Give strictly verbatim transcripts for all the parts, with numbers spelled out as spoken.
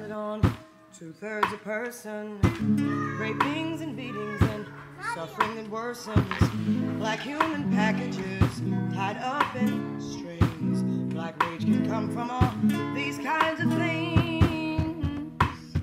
founded on two-thirds a person, rapings and beatings and suffering that worsens. Black human packages tied up in strings. Black rage can come from all these kinds of things.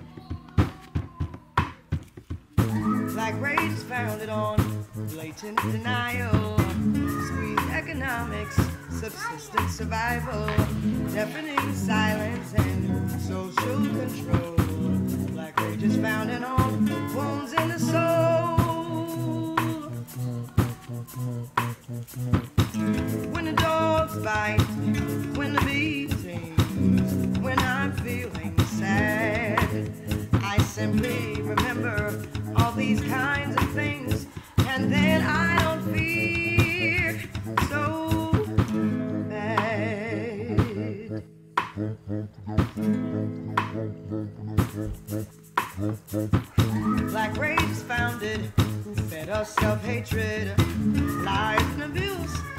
Black rage is founded on blatant denial, squeezed economics, subsistence survival, deafening silence and social control. Black rage is founded on wounds in the soul. When the dogs bite, when the bee sings, when I'm feeling sad, I simply remember all these kinds of things, and then I don't fear so bad. Black rage is founded, who fed us self-hatred, lies and abuse.